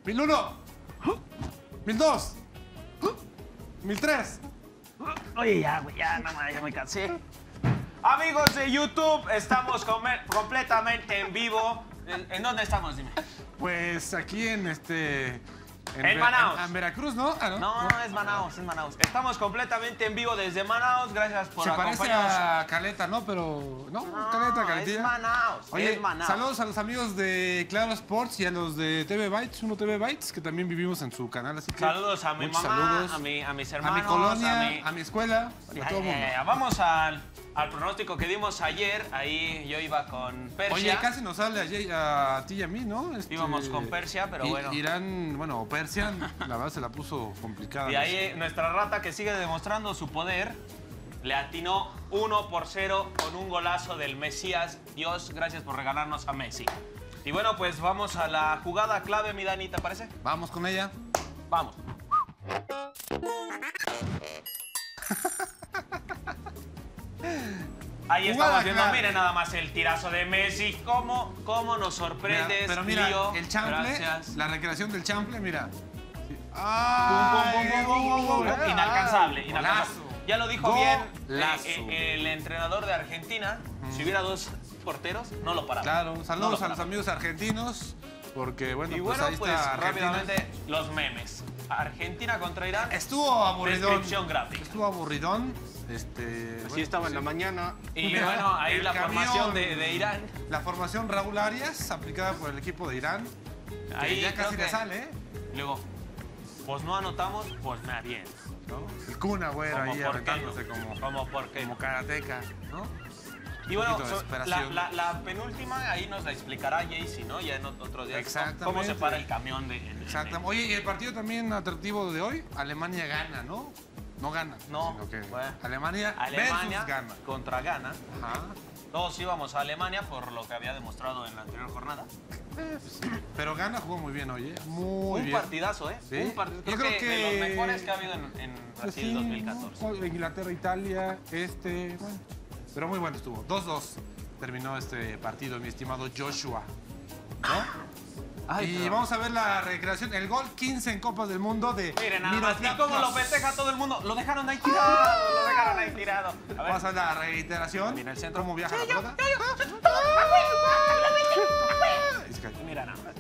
1001, 1002, 1003. Oye, ya, güey, ya, no, ya me cansé. Amigos de YouTube, estamos completamente en vivo. ¿En dónde estamos, dime? Pues aquí en En Manaos. En Veracruz, ¿no? Ah, ¿no? No, es Manaos, es Manaos. Estamos completamente en vivo desde Manaos. Gracias por Se parece acompañarnos. a Caleta, ¿no? Pero, ¿no? Caleta, Caletilla. Es Manaos, Oye, es Manaos. saludos a los amigos de Claro Sports y a los de TV Bytes, Uno TV Bytes, que también vivimos en su canal, así que... Saludos a mi muchos mamá, saludos. a mis A hermanos, mi colonia, a mi escuela, Ya, a todo el ya, mundo. ya. Vamos al pronóstico que dimos ayer. Ahí yo iba con Persia. Oye, casi nos sale a ti y a mí, ¿no? Íbamos con Persia, pero bueno. Irán, bueno, Persia, la verdad se la puso complicada. Y ahí nuestra rata, que sigue demostrando su poder, le atinó 1-0 con un golazo del Mesías. Dios, gracias por regalarnos a Messi. Y bueno, pues vamos a la jugada clave, mi Dani, ¿te parece? Vamos con ella. Vamos. Ahí Jugada estamos viendo, clave. miren nada más el tirazo de Messi. ¿Cómo nos sorprendes, Pero mira, Lío? el chample, Gracias. la recreación del chample, mira. Sí. Pum, pum, pum. Inalcanzable, inalcanzable. Golazo. Ya lo dijo bien Golazo. el entrenador de Argentina. Si hubiera dos porteros, no lo paraba. Claro, saludos No lo a los paraba. amigos argentinos, porque bueno, Y pues bueno, ahí pues está Argentina. rápidamente los memes. Argentina contra Irán. Estuvo aburridón. Descripción gráfica. Estuvo aburridón. Así estaba en la mañana. Y Mira, bueno, ahí el la camión. formación de Irán. La formación Raúl Arias, aplicada por el equipo de Irán. Que Ahí ya casi creo le que- sale, ¿eh? Luego, pues no anotamos, pues me aviento, ¿no? El Kun Agüero Como ahí por qué aventándose no. como por qué no. karateca, ¿no? Y bueno, poquito de desesperación. la penúltima ahí nos la explicará Jaycee, ¿no? Ya en otro día. Exactamente. ¿Cómo se para el camión de... Exactamente. Oye, y el partido también atractivo de hoy, Alemania gana, ¿no? No gana, No, sino que bueno. Alemania Alemania versus gana. contra Ghana. Ajá. Todos íbamos a Alemania por lo que había demostrado en la anterior jornada. Pues sí. Pero Ghana jugó muy bien, oye. Muy Un bien. partidazo, ¿eh? Sí. Un partido. Yo Creo que de los mejores que ha habido en Pues Brasil sí, 2014. ¿no? Inglaterra, Italia, bueno. Pero muy bueno estuvo. 2-2 terminó este partido, mi estimado Joshua. ¿No? Ay, y pero- vamos a ver la recreación. El gol 15 en Copas del Mundo de Miren nada más, y Miroslav cómo lo Klose. festeja todo el mundo. Lo dejaron ahí tirado, lo dejaron ahí tirado. A ver. Vamos a ver la reiteración. Mira el centro. ¿Cómo viaja la pelota? Es que- Mira nada más.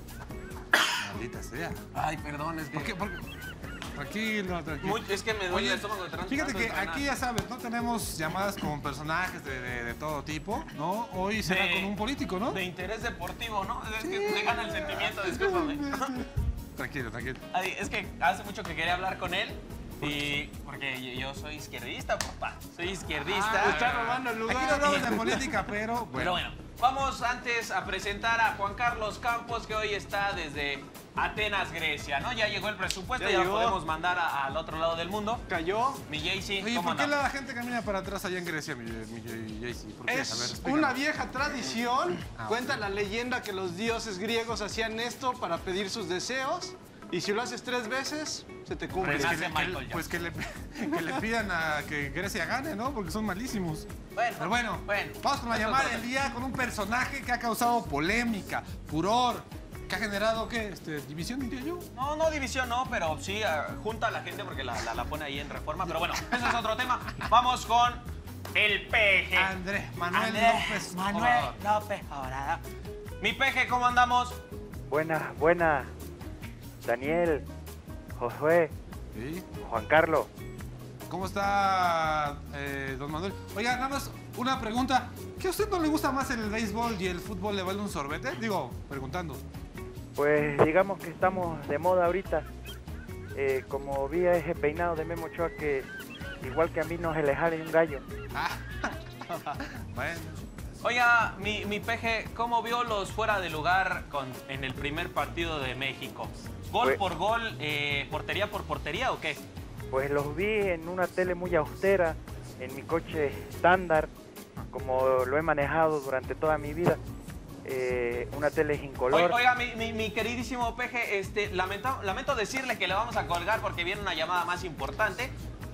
Maldita sea. Ay, perdón, es que... ¿Por qué? Tranquilo, tranquilo. Es que me duele Oye, el estómago de tanto fíjate que entrenar. aquí ya sabes, no tenemos llamadas con personajes de todo tipo, ¿no? Hoy será De- con un político, ¿no? De interés deportivo, ¿no? Es que me gana el sentimiento, discúlpame. Tranquilo, tranquilo. Ay, es que hace mucho que quería hablar con él. Y porque yo soy izquierdista, papá. Soy izquierdista. Está robando el lugar. Aquí no hablamos de política, pero Pero bueno, vamos antes a presentar a Juan Carlos Campos, que hoy está desde Atenas, Grecia, ¿no? Ya llegó el presupuesto, Ya ya lo llegó. podemos mandar al otro lado del mundo. Cayó. Mi Jaycee, Oye, ¿cómo ¿por qué andamos? la gente camina para atrás allá en Grecia, mi Jaycee? ¿Por qué? A ver, Es explícame. una vieja tradición. Ah, Cuenta la leyenda que los dioses griegos hacían esto para pedir sus deseos. Y si lo haces 3 veces, se te cumple. Pues Pues, Nace Michael pues que le pidan a que Grecia gane, ¿no? Porque son malísimos. Bueno, Pero bueno, vamos con la eso llamada es del día con un personaje que ha causado polémica, furor, que ha generado, ¿qué? División, diría yo. No división, no, pero sí junta a la gente porque la pone ahí en Reforma. Pero bueno, eso es otro tema. Vamos con el peje. Andrés Manuel López Manuel Obrador. López Obrador. Mi peje, ¿cómo andamos? Buenas. Daniel, Josué, Sí. Juan Carlos. ¿Cómo está, don Manuel? Oiga, nada más una pregunta. ¿Qué a usted no le gusta más el béisbol y el fútbol le vale un sorbete? Digo, preguntando. Pues digamos que estamos de moda ahorita. Como vi a ese peinado de Memo Ochoa que igual que a mí no se le jale un gallo. Ah, bueno. Oiga, mi peje, ¿cómo vio los fuera de lugar en el primer partido de México? ¿Gol Pues- por gol, portería por portería o qué? Pues los vi en una tele muy austera, en mi coche estándar, como lo he manejado durante toda mi vida. Una tele sin color. Oiga, mi queridísimo peje, lamento decirle que le vamos a colgar porque viene una llamada más importante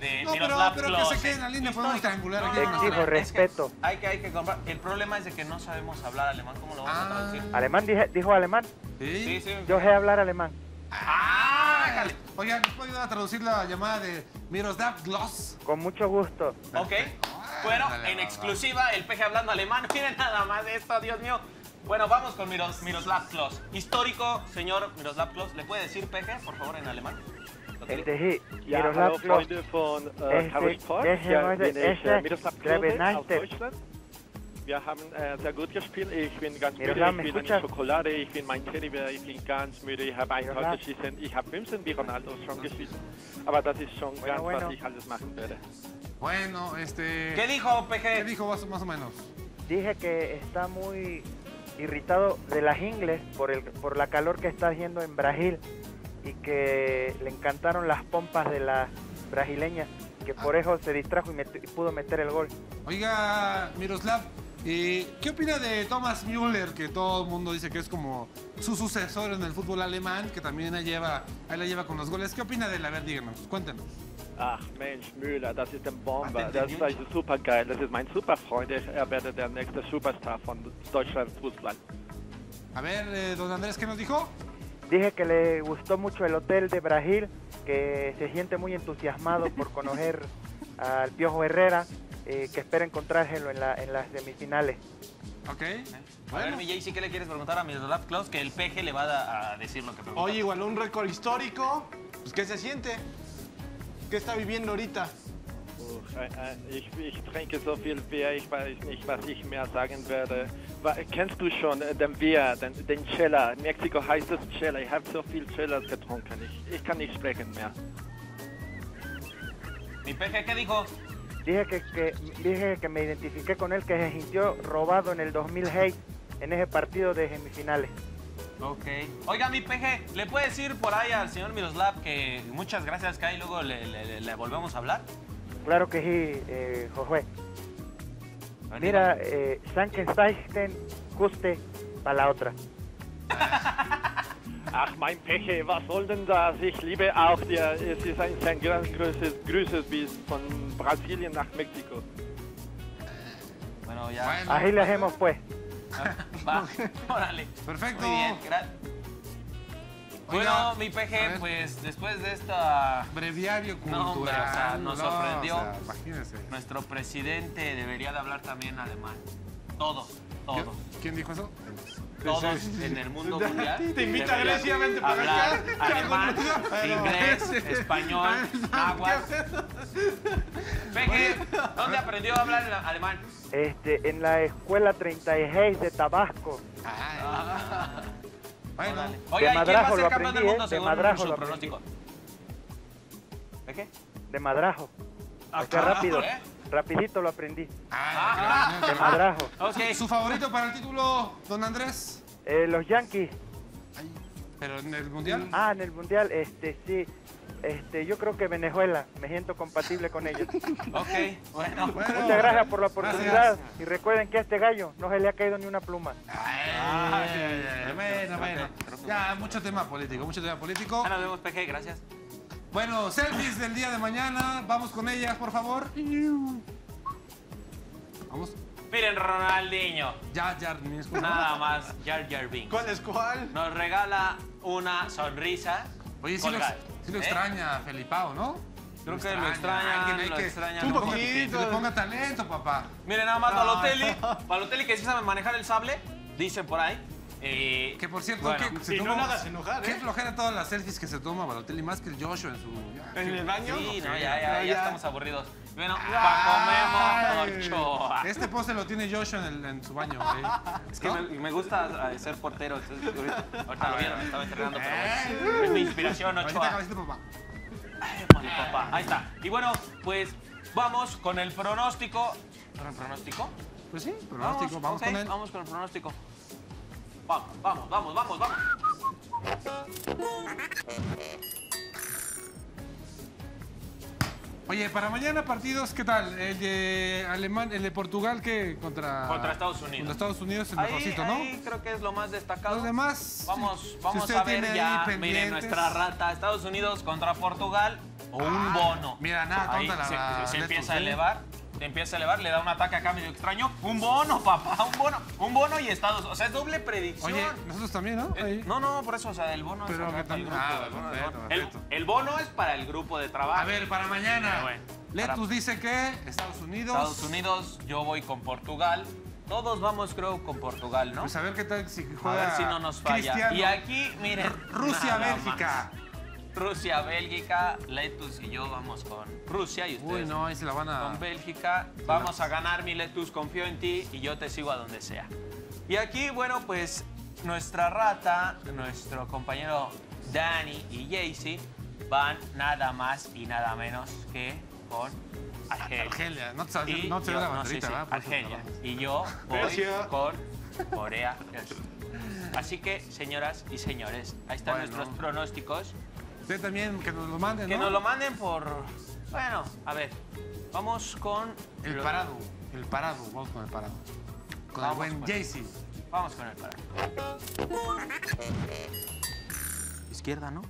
de No, Miroslav pero que Klose. se quede en la línea, podemos triangular aquí. Exijo es que respeto. hay que comprar. El problema es de que no sabemos hablar alemán. ¿Cómo lo vamos a traducir? ¿Alemán dijo alemán? Sí, Sí. sí. Yo sé hablar alemán. ¡Ájale! Oigan, ¿nos puede ayudar a traducir la llamada de Miroslav Klose? Con mucho gusto. Ok. Bueno, Ándale, en va, exclusiva, el peje hablando alemán. Miren nada más esto, Dios mío. Bueno, vamos con Miroslav Klose. Histórico, señor Miroslav Klose. ¿Le puede decir peje, por favor, en alemán? ¿Lo quiere? Sí, Ja, Miroslav hallo Klose. Freunde von Este, Harry Sport. ese Ja, no es- bin ich ese Miroslav Greve Klose aus Neister. Deutschland. Wir haben sehr gut gespielt. Ich bin ganz müde. Miroslav, Ich ¿me bin eine escuchas? Schokolade. Ich bin mein Teddybär. Ich bin ganz müde. Ich habe ein Tor Miroslav. geschossen. Ich habe 15 wie Ronaldo schon geschossen. Aber das ist schon ganz, bueno. was ich alles machen werde. Bueno, ¿Qué dijo, ¿Qué peje? dijo más o menos? Dije que está muy irritado de las ingles por la calor que está haciendo en Brasil y que le encantaron las pompas de las brasileñas, que por eso se distrajo y pudo meter el gol. Oiga, Miroslav, ¿qué opina de Thomas Müller, que todo el mundo dice que es como su sucesor en el fútbol alemán, que también ahí la lleva con los goles? ¿Qué opina de él? A ver, díganos, cuéntenos. Ach Mensch, Müller, das ist ein Bomber. Ach, Das ist super geil. Das ist mein Superfreund. Er werde der nächste Superstar von Deutschland Fußball. A ver, don Andrés, ¿qué nos dijo? Dije que le gustó mucho el hotel de Brasil, que se siente muy entusiasmado por conocer al Piojo Herrera, que espera encontrárselo en las semifinales. Ok. A ver, mi Jaycee, ¿qué le quieres preguntar a Miroslav Klose? Que el peje le va a decir lo que pregunta. Oye, igual un récord histórico. Pues, ¿qué se siente? ¿Qué está viviendo ahorita? Ich trinke so viel Bier, ich weiß nicht, was ich mehr sagen werde. Kennst du schon den Bier, den Chela? In Mexiko heißt es Chela. Ich habe so viel Chelas getrunken. Ich kann nicht sprechen mehr. Mi peje, ¿qué dijo? Dije que me identifiqué con él, que se sintió robado en el 2006 en ese partido de semifinales. Ok. Oiga, mi peje, ¿le puede decir por ahí al señor Miroslav que muchas gracias, que ahí luego le volvemos a hablar? Claro que sí, Josué. Mira, Frankenstein, juste para la otra. Ach, mein Peche, was soll denn das? Ich liebe auch dir. Es ist ein sehr ganz Grüße bis von Brasilien nach Mexiko. Bueno, ya. Bueno, Así le hacemos pues. Va, órale. Perfecto. Muy bien, Oiga, bueno, mi a peje, ver. pues después de esta... breviario cultural. No, hombre, o sea, nos sorprendió. O sea, imagínense. Nuestro presidente debería de hablar también alemán. Todos, todos. ¿Quién dijo eso? Todos en el mundo mundial. Te invita deberían agresivamente para hablar acá. alemán, inglés, español, náhuatl. Peje, ¿dónde aprendió a hablar alemán? En la escuela 36 de Tabasco. Bueno, Órale. De Oiga, ¿y quién va a madrajo ser lo campeón del aprendí, mundo de según madrajo su lo aprendí. pronóstico? ¿De qué? De madrajo. O sea, rápido. ¿eh? Rapidito lo aprendí. claro. De madrajo. Ok. ¿Su favorito para el título, don Andrés? Los Yankees. Ay, ¿pero en el mundial? En el mundial, sí. Yo creo que Venezuela. Me siento compatible con ellos. Ok, bueno. Bueno, Muchas gracias por la oportunidad. gracias. Y recuerden que a este gallo no se le ha caído ni una pluma. Bueno. Ya, mucho tema político, Ya nos vemos, Peje, gracias. Bueno, selfies del día de mañana. Vamos con ellas, por favor. Vamos. Miren, Ronaldinho. Ya, Misco. Nada más, Jar Jar Binks. ¿Cuál es cuál? Nos regala una sonrisa. Oye, sí colgada. lo ¿Eh? extraña Felipao, ¿no? Creo que lo extraña, Alguien ahí lo que- extraña. que Un le ponga- poquito. que le ponga talento, papá. Miren, nada más Balotelli que sí sabe manejar el sable, dicen por ahí. Que por cierto, bueno, que se Y no tomó- lo hagas enojar, Qué ¿eh? flojera todas las selfies que se toma Balotelli, más que el Joshua en su... ya, ¿En qué- el baño? Sí, no, No, ya ya. estamos aburridos. Bueno, Ay, Paco Memo Ochoa. Este poste lo tiene Joshua en su baño. Es que ¿no? me gusta ser portero. Entonces, ahorita lo vieron, estaba entrenando, pero bueno. Es mi inspiración, Ahorita Ochoa. cabecita, papá. Ay, papá. Ahí está. Y bueno, pues vamos con el pronóstico. ¿El pronóstico? Pues sí, pronóstico, vamos ok, con él. Vamos con el pronóstico. Vamos. Oye, para mañana partidos, ¿qué tal? El de el de Portugal, que contra Estados Unidos. Contra Estados Unidos, el mejorcito, ¿no? Ahí creo que es lo más destacado. Los demás. Vamos si a usted ver tiene ahí ya, pendientes. miren, nuestra rata. Estados Unidos contra Portugal. o un bono. Mira, nada, Ahí tonta la se Letus, empieza a ¿eh? elevar. Se empieza a elevar, le da un ataque acá medio extraño. Un bono, papá, un bono y Estados. O sea, es doble predicción. Oye, nosotros también, ¿no? Ahí. No, por eso, o sea, el bono Pero es que para el también. grupo. El bono es Perfecto, bono. perfecto. El bono es para el grupo de trabajo. A ver, para mañana. Pero bueno, Letus dice que Estados Unidos. Estados Unidos, yo voy con Portugal. Todos vamos, creo, con Portugal, ¿no? Pues a ver qué tal si A juega ver si no nos falla. Cristiano. Y aquí, miren. Rusia, nada Bélgica. más. Rusia, Bélgica. Letus y yo vamos con Rusia y ustedes Uy, no, ahí se la van a. con Bélgica. Vamos a ganar, mi Letus. Confío en ti y yo te sigo a donde sea. Y aquí, bueno, pues nuestra rata, nuestro compañero Dani y Jaycee van nada más y nada menos que con Argelia. Argelia. No te Y no te yo- da la no, banderita, sí, sí, ¿verdad? Por eso te Argelia. la- Y yo voy Persia. con Corea del Sur. Así que, señoras y señores, ahí están Bueno. nuestros pronósticos. Usted también, que nos lo manden, Que ¿no? nos lo manden por... Bueno, a ver, vamos con... El lo- parado. El parado. Vamos con el parado. Con Vamos el buen con- Jaycee. Vamos con el parado. Izquierda, ¿no?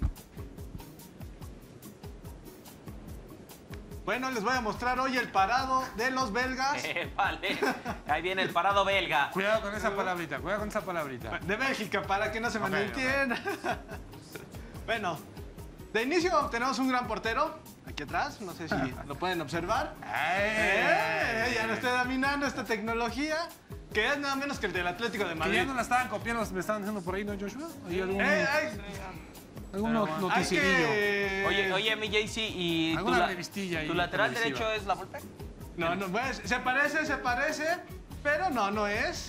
Bueno, les voy a mostrar hoy el parado de los belgas. Vale, ahí viene el parado belga. Cuidado con esa palabrita, cuidado con esa palabrita. De Bélgica, para que no se Ok, malentienda. Bueno, de inicio tenemos un gran portero. Aquí atrás, no sé si lo pueden observar. Ya lo estoy dominando esta tecnología. Que es nada menos que el del Atlético de Que Madrid. ya no la estaban copiando, me estaban diciendo por ahí, ¿no, Joshua? ¿Hay algún, algún Pero bueno, hay noticierillo? que... Oye, mi Jaycee, ¿y tu, Alguna revistilla ahí tu lateral televisiva. derecho es la Volpe? No, no, pues, se parece, pero no es.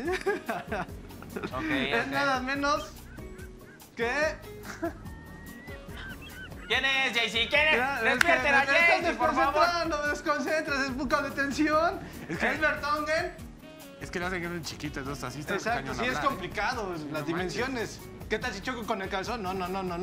Ok, Es ok. nada menos que... ¿Quién es, Jaycee? ¿Quién es? Mira, es que Despiérten a me estás Jaycee, por favor. desconcentrando, me desconcentras, es poca de tensión. Es que- Es Vertonghen. Es que lo hacen que es chiquito, entonces así está Exacto, cañón sí es hablar, ¿eh? complicado, las manches. dimensiones. ¿Qué tal si choco con el calzón? No.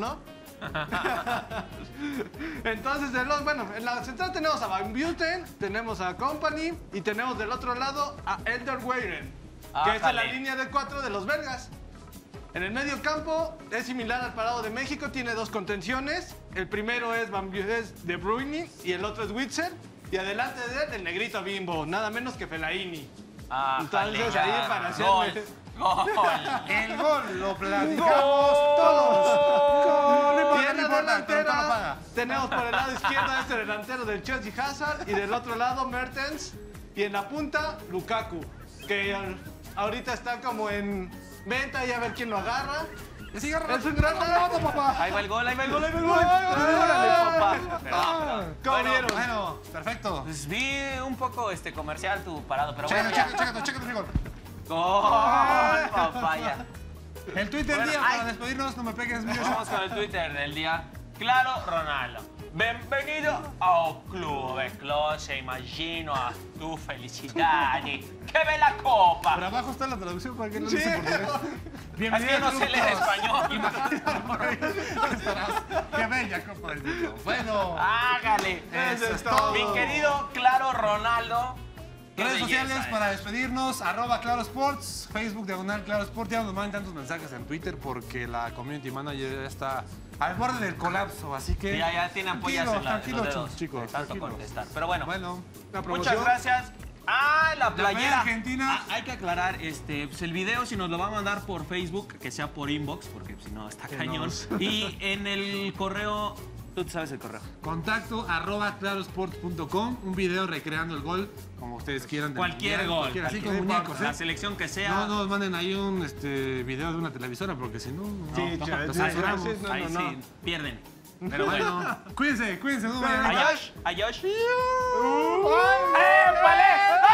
Entonces, bueno, en la central tenemos a Van Buiten, tenemos a Company y tenemos del otro lado a Elder Weiren, que es en la Ájale. línea de 4 de los belgas. En el medio campo es similar al parado de México, tiene dos contenciones. El primero es es De Bruyne y el otro es Witzel. Y adelante de él, el negrito Bimbo, nada menos que Fellaini. Entonces, Ájale, ahí para gol, hacerle- gol. El gol lo platicamos todos. No Y importa, en no la importa, pero no lo paga. delantera tenemos por el lado izquierdo a este delantero del Chelsea Hazard y del otro lado Mertens y en la punta Lukaku, que ahorita está como en venta y a ver quién lo agarra. Es un gran rato, papá. Ahí va el gol, ahí va el gol. ¡Órale, papá! ¿Cómo vieron? Bueno, perfecto. Pues vi un poco comercial tu parado, pero bueno, Chécate, ya. chécate, frijol. Gol, papaya. El Twitter Bueno, día ay. para despedirnos, no me pegues, mi Vamos con el Twitter del día. Claro, Ronaldo. Bienvenido ao clube. Close, imagino a tu felicidad. ¡Qué bella Por copa! abajo está la traducción para que no Sí. dice por portugués. Es que no sé leer español. Estarás. Qué bella copa del mundo. Bueno, Hágale. Eso es todo. Mi querido Claro Ronaldo. qué redes belleza, sociales ¿eh? para despedirnos, @Claro Sports, Facebook diagonal Claro Sports. Ya nos mandan tantos mensajes en Twitter porque la community manager ya está al borde del colapso, así que. Sí, ya tiene ampollas en, en los tranquilos, dedos. chicos. de tanto tranquilos. contestar. Pero bueno, Bueno, La muchas promoción. gracias. Ah, la playera playera. argentina. Hay que aclarar, pues el video si nos lo va a mandar por Facebook, que sea por inbox, porque si no está cañón. Y en el correo, tú te sabes el correo. contacto @clarosports.com. Un video recreando el gol, como ustedes quieran. del Cualquier mundial, gol. cualquiera, así con cualquier- muñecos, La ¿eh? selección que sea. No nos manden ahí un video de una televisora, porque si no. Sí, no, chaval, los sí, censuramos. sí, no, Ahí no, no. sí, pierden. Pero bueno. Bueno, cuídense, no vayan a- Ayosh, Ayosh. ¡Épale!